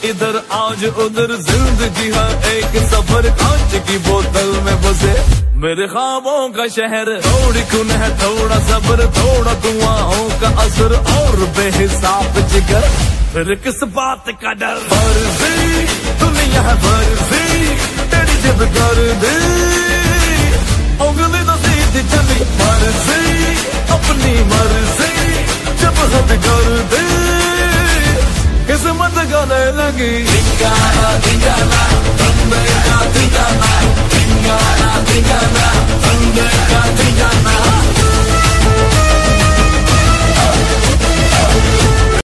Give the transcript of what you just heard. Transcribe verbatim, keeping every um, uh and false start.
इधर आज उधर जिंदगी है एक सफर, कांच की बोतल में बसे मेरे ख्वाबों का शहर। थोड़ी खून है थोड़ा सब्र, थोड़ा दुआओं का असर और बेहिसाब जिगर, फिर किस बात का डर। फर्जी दुनिया है फर्जी, तेरी जिद कर दे उंगली तो सीधी चली मर्जी, अपनी मर्जी जब हद कर दे किस्मत गले लगी। धिंगाना धिंगाना बंदे का धिंगाना, धिंगाना धिंगाना बंदे का धिंगाना।